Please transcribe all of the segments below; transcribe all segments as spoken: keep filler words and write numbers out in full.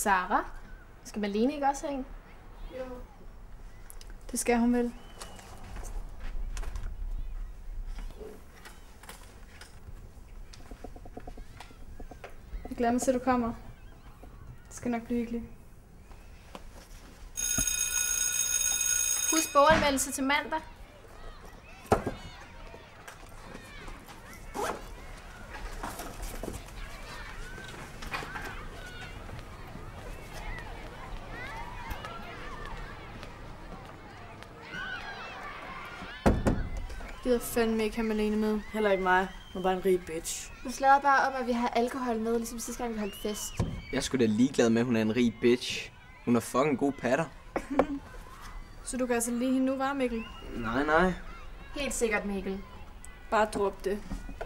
Sara, skal Malene ikke også have en? Jo. Det skal hun vel. Jeg glæder mig til, at du kommer. Det skal nok blive hyggeligt. Husk boganmeldelse til mandag. Jeg gider fandme ikke have Malene med. Heller ikke mig. Hun er bare en rig bitch. Du slader bare om, at vi har alkohol med, ligesom sidste gang vi holdt fest. Jeg er sgu da ligeglad med, at hun er en rig bitch. Hun er fucking god patter. Så du kan altså lide hende nu, var Mikkel? Nej, nej. Helt sikkert, Mikkel. Bare drop det.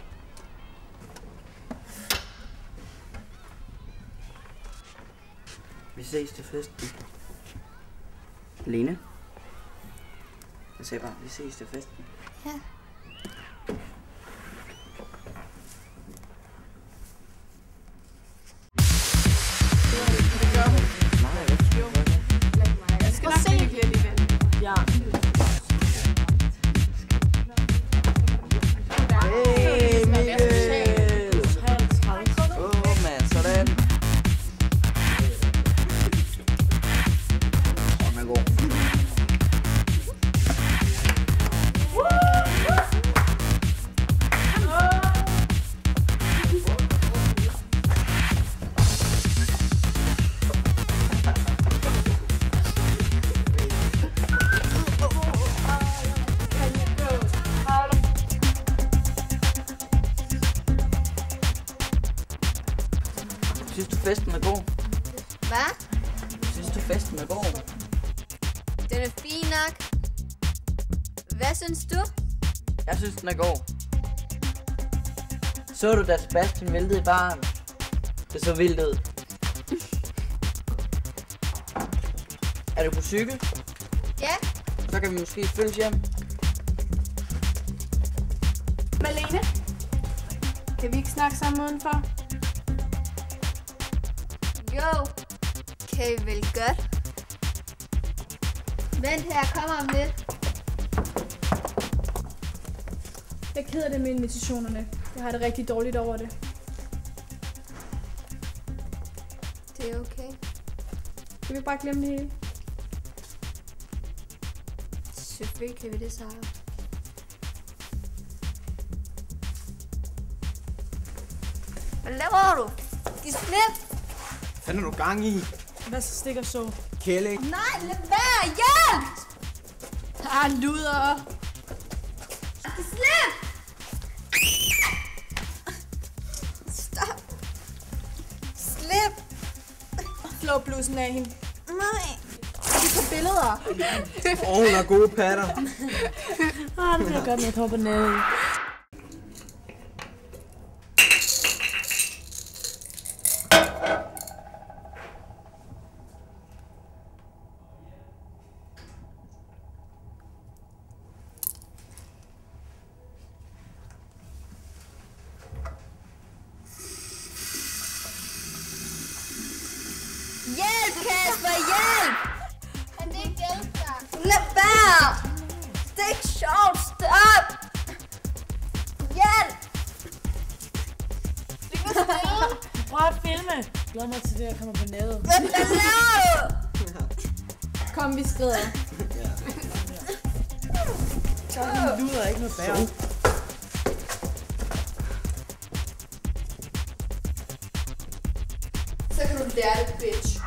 Vi ses til festen. Lene? Jeg sagde bare, vi ses til festen. Ja. Jeg skal nok se hyggeligt alligevel. Ja. Hey, Mikkel! Åh, mand, sådan. Sådan er god. Synes du festen er god? Hvad? Synes du festen er god? Den er fin nok. Hvad synes du? Jeg synes den er god. Så du da Sebastian væltede i baren? Det så vildt ud. Er du på cykel? Ja. Så kan vi måske følges hjem. Malene? Kan vi ikke snakke sammen udenfor? Jo. Kan I vel godt? Vent her, jeg kommer om lidt. Jeg er ked af det med invitationerne. Jeg har det rigtig dårligt over det. Det er okay. Kan vi bare glemme det hele? Selvfølgelig kan vi det, Sara. Hvad laver du? Giv slip! Hvad er du gang i? Hvad så stikker så? Kælling. Nej, lad være! Hjælp! Ah, luder! Giv slip! Stop! Slip! Flå blusen af hende. Nej! Vi tager billeder. Åh, oh, hun har gode patter. Ah, det bliver godt, når jeg kommer på nede. Hjælp, Kasper, hjælp! Kan det ikke hjælpe dig? Lad være! Det er ikke sjovt, stop! Hjælp! Det kan stille! Prøv at filme. Glæder mig til det, jeg kommer på nettet. Hvad laver du? Kom, vi skrider. Så er den luder ikke noget bære. Så kan du lære det, bitch.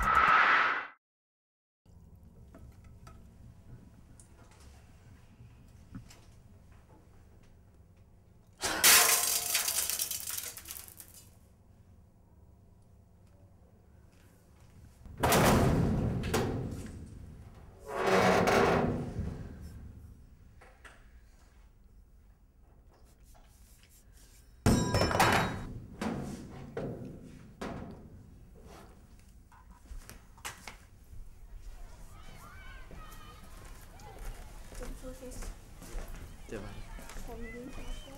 Det var det.